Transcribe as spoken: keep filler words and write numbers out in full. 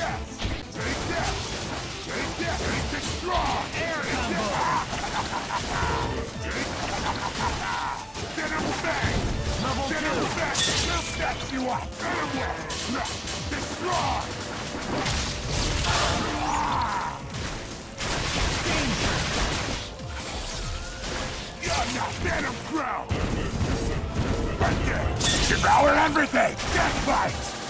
that! Take that! Take that! Take it strong! Air combo! Venom bang! Level Venom two! Bang! They'll snatch you up! Venom one! Destroy! Danger! You're not Venom Crow! Right there! Devour everything! Death fight!